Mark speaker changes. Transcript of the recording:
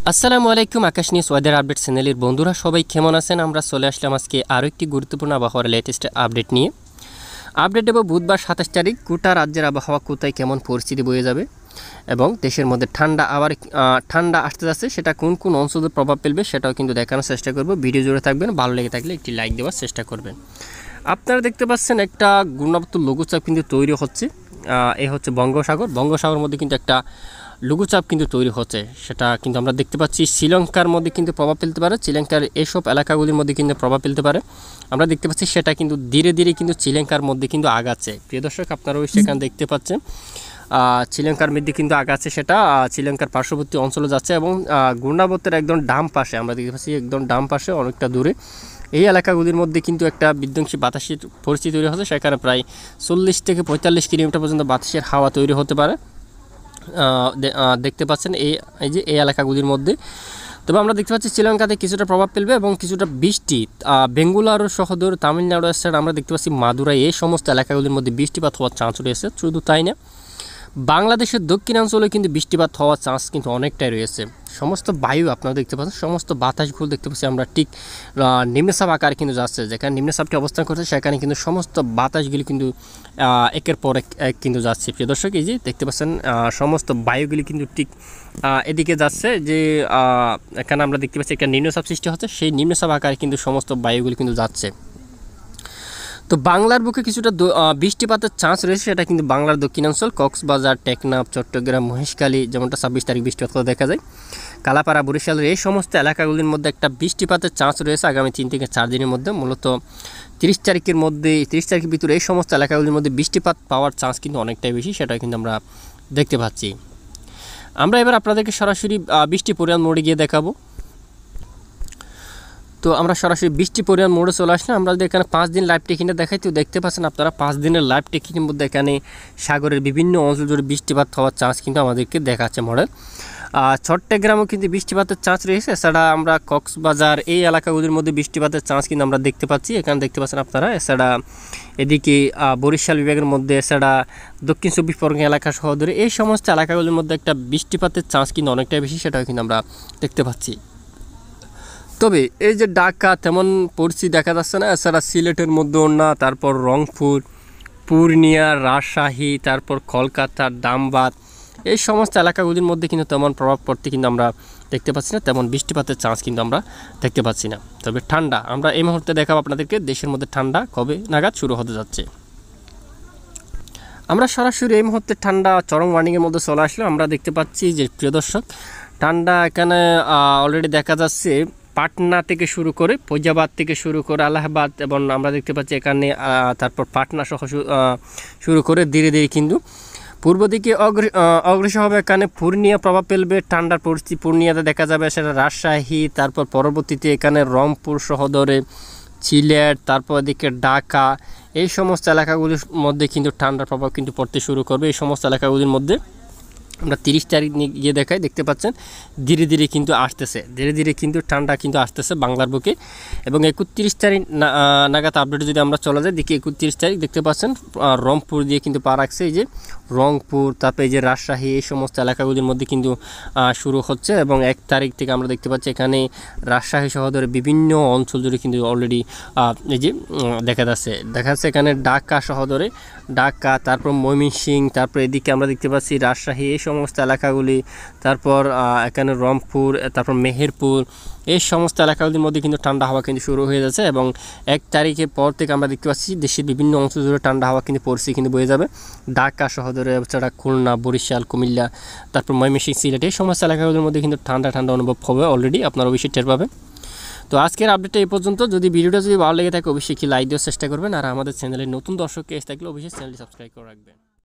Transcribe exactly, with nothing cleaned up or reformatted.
Speaker 1: আসসালামু আলাইকুম আকাশ news weather update চ্যানেলের বন্ধুরা সবাই কেমন আছেন। আমরা চলে আসলাম আজকে আরও একটি গুরুত্বপূর্ণ আবহাওয়ার লেটেস্ট আপডেট নিয়ে। আপডেট দেব বুধবার সাতাশ তারিখ গোটা রাজ্যের আবহাওয়া কোথায় কেমন পরিস্থিতি বয়ে যাবে এবং দেশের মধ্যে ঠান্ডা আবার ঠান্ডা আসতে যাচ্ছে, সেটা কোন কোন অঞ্চলে প্রভাব ফেলবে সেটাও কিন্তু দেখানোর চেষ্টা করব। ভিডিও জুড়ে থাকবেন, ভালো লেগে থাকলে একটি লাইক দেওয়ার চেষ্টা করবেন। আপনারা দেখতে পাচ্ছেন একটা ঘূর্ণাবর্ত লঘুচাপ কিন্তু তৈরি হচ্ছে। এ হচ্ছে বঙ্গোসাগর, বঙ্গোসাগরের মধ্যে কিন্তু একটা লঘুচাপ কিন্তু তৈরি হচ্ছে, সেটা কিন্তু আমরা দেখতে পাচ্ছি শ্রীলঙ্কার মধ্যে কিন্তু প্রভাব ফেলতে পারে। শ্রীলঙ্কার এইসব এলাকাগুলির মধ্যে কিন্তু প্রভাব ফেলতে পারে আমরা দেখতে পাচ্ছি, সেটা কিন্তু ধীরে ধীরে কিন্তু শ্রীলঙ্কার মধ্যে কিন্তু আগাচ্ছে। প্রিয় দর্শক, আপনারাও সেখানে দেখতে পাচ্ছেন শ্রীলঙ্কার মধ্যে কিন্তু আগাচ্ছে, সেটা শ্রীলঙ্কার পার্শ্ববর্তী অঞ্চলে যাচ্ছে এবং ঘূর্ণাবর্তের একদম ডাম পাশে আমরা দেখতে পাচ্ছি, একদম ডাম পাশে অনেকটা দূরে এই এলাকাগুলির মধ্যে কিন্তু একটা বিধ্বংসী বাতাসের পরিস্থিতি তৈরি হচ্ছে। সেখানে প্রায় চল্লিশ থেকে পঁয়তাল্লিশ কিলোমিটার পর্যন্ত বাতাসের হাওয়া তৈরি হতে পারে দেখতে পাচ্ছেন এই এই যে এই এলাকাগুলির মধ্যে। তবে আমরা দেখতে পাচ্ছি শ্রীলঙ্কাতে কিছুটা প্রভাব ফেলবে এবং কিছুটা বৃষ্টি বেঙ্গুলারু সহদর তামিলনাড়ু সাইড আমরা দেখতে পাচ্ছি মাদুরাই এই সমস্ত এলাকাগুলির মধ্যে বৃষ্টিপাত হওয়ার চান্স রয়েছে। শুধু তাই না, বাংলাদেশের দক্ষিণাঞ্চলে কিন্তু বৃষ্টিপাত হওয়ার চান্স কিন্তু অনেকটাই রয়েছে। সমস্ত বায়ু আপনারা দেখতে পাচ্ছেন, সমস্ত বাতাসগুলো দেখতে পাচ্ছি আমরা ঠিক নিম্নচাপ আকারে কিন্তু যাচ্ছে। যেখানে নিম্নচাপটি অবস্থান করছে সেখানে কিন্তু সমস্ত বাতাসগুলি কিন্তু একের পর এক কিন্তু যাচ্ছে। প্রিয় দর্শক, এই যে দেখতে পাচ্ছেন সমস্ত বায়ুগুলি কিন্তু ঠিক এদিকে যাচ্ছে, যে এখানে আমরা দেখতে পাচ্ছি একটা নিম্নচাপ সৃষ্টি হচ্ছে, সেই নিম্নচাপ আকারে কিন্তু সমস্ত বায়ুগুলি কিন্তু যাচ্ছে। তো বাংলার বুকে কিছুটা বৃষ্টিপাতের চান্স রয়েছে, সেটা কিন্তু বাংলার দক্ষিণাঞ্চল কক্সবাজার, টেকনাফ, চট্টগ্রাম, মহেশখালী, যেমনটা ছাব্বিশ তারিখ বৃষ্টিপাত দেখা যায়। কালাপাড়া, বরিশালের এই সমস্ত এলাকাগুলির মধ্যে একটা বৃষ্টিপাতের চান্স রয়েছে আগামী তিন থেকে চার দিনের মধ্যে। মূলত তিরিশ তারিখের মধ্যে তিরিশ তারিখের ভিতরে এই সমস্ত এলাকাগুলির মধ্যে বৃষ্টিপাত পাওয়ার চান্স কিন্তু অনেকটাই বেশি, সেটাই কিন্তু আমরা দেখতে পাচ্ছি। আমরা এবার আপনাদেরকে সরাসরি বৃষ্টি পরিমাণ মোড়ে গিয়ে দেখাবো। তো আমরা সরাসরি বৃষ্টি পরিমাণ মোড়ে চলে আসলাম। আমরা যদি এখানে পাঁচ দিন লাইভ টেকিংটা দেখাই, তো দেখতে পাচ্ছেন আপনারা পাঁচ দিনের লাইভ টেকিংয়ের মধ্যে এখানে সাগরের বিভিন্ন অঞ্চল জুড়ে বৃষ্টিপাত হওয়ার চান্স কিন্তু আমাদেরকে দেখাচ্ছে মডেল। চট্টগ্রামেও কিন্তু বৃষ্টিপাতের চান্স রয়েছে। এছাড়া আমরা কক্সবাজার এই এলাকাগুলির মধ্যে বৃষ্টিপাতের চান্স কিন্তু আমরা দেখতে পাচ্ছি, এখানে দেখতে পাচ্ছেন আপনারা। এছাড়া এদিকে বরিশাল বিভাগের মধ্যে, এছাড়া দক্ষিণ চব্বিশ পরগনা এলাকা সহ ধরে এই সমস্ত এলাকাগুলির মধ্যে একটা বৃষ্টিপাতের চান্স কিন্তু অনেকটাই বেশি, সেটাও কিন্তু আমরা দেখতে পাচ্ছি। তবে এই যে ঢাকা তেমন পরিস্থিতি দেখা যাচ্ছে না। এছাড়া সিলেটের মধ্যে না, তারপর রংপুর, পূর্ণিয়া, রাজশাহী, তারপর কলকাতা, দামবাদ এই সমস্ত এলাকাগুলির মধ্যে কিন্তু তেমন প্রভাব পড়তে কিন্তু আমরা দেখতে পাচ্ছি না, তেমন বৃষ্টিপাতের চান্স কিন্তু আমরা দেখতে পাচ্ছি না। তবে ঠান্ডা আমরা এই মুহূর্তে দেখাবো আপনাদেরকে দেশের মধ্যে ঠান্ডা কবে নাগাদ শুরু হতে যাচ্ছে। আমরা সরাসরি এই মুহূর্তে ঠান্ডা চরম ওয়ার্নিংয়ের মধ্যে চলে আসলাম। আমরা দেখতে পাচ্ছি যে প্রিয় দর্শক, ঠান্ডা এখানে অলরেডি দেখা যাচ্ছে পাটনা থেকে শুরু করে, ফৈজাবাদ থেকে শুরু করে আলাহাবাদ, এবং আমরা দেখতে পাচ্ছি এখানে তারপর পাটনা সহ শুরু করে ধীরে ধীরে কিন্তু পূর্ব দিকে অগ্রসর হবে। এখানে পূর্ণিয়া প্রভাব ফেলবে ঠান্ডার পরিস্থিতি, পূর্ণিয়াতে দেখা যাবে। সেটা রাজশাহী, তারপর পরবর্তীতে এখানে রংপুর সহদরে, সিলেট, তারপর এদিকে ঢাকা এই সমস্ত এলাকাগুলির মধ্যে কিন্তু ঠান্ডার প্রভাব কিন্তু পড়তে শুরু করবে। এই সমস্ত এলাকাগুলির মধ্যে আমরা তিরিশ তারিখ গিয়ে দেখাই, দেখতে পাচ্ছেন ধীরে ধীরে কিন্তু আসতেছে, ধীরে ধীরে কিন্তু ঠান্ডা কিন্তু আসতেছে বাংলার বুকে। এবং একত্রিশ তারিখ নাগাদ আপডেট যদি আমরা চলে যাই, দেখি একত্রিশ তারিখ দেখতে পাচ্ছেন রংপুর দিয়ে কিন্তু পা রাখছে। এই যে রংপুর, তারপরে এই যে রাজশাহী এই সমস্ত এলাকাগুলির মধ্যে কিন্তু শুরু হচ্ছে। এবং এক তারিখ থেকে আমরা দেখতে পাচ্ছি এখানে রাজশাহী শহরের বিভিন্ন অঞ্চল জুড়ে কিন্তু অলরেডি এই যে দেখা যাচ্ছে দেখা যাচ্ছে এখানে ঢাকা শহরে, ঢাকা, তারপর ময়মনসিংহ, তারপর এদিকে আমরা দেখতে পাচ্ছি রাজশাহী এই সমস্ত এলাকাগুলি, তারপর এখানে রংপুর, তারপর মেহেরপুর এই সমস্ত এলাকাগুলির মধ্যে কিন্তু ঠান্ডা হাওয়া কিন্তু শুরু হয়ে যাচ্ছে। এবং এক তারিখের পর থেকে আমরা দেখতে পাচ্ছি দেশের বিভিন্ন অঞ্চল জুড়ে ঠান্ডা হাওয়া কিন্তু পরিস্থিতি কিন্তু বয়ে যাবে। ঢাকা শহরে, এছাড়া খুলনা, বরিশাল, কুমিল্লা, তারপর ময়মনসিংহ, সিলেট এই সমস্ত এলাকাগুলির মধ্যে কিন্তু ঠান্ডা ঠান্ডা অনুভব হবে অলরেডি, আপনারা অবশ্যই টের পাবেন। তো আজকের আপডেটটা এই পর্যন্ত। যদি ভিডিওটা যদি ভালো লেগে থাকে অবশ্যই কি লাইক দেওয়ার চেষ্টা করবেন, আর আমাদের চ্যানেলের নতুন দর্শককে এসে থাকলে অবশ্যই চ্যানেলটি সাবস্ক্রাইব করে রাখবেন।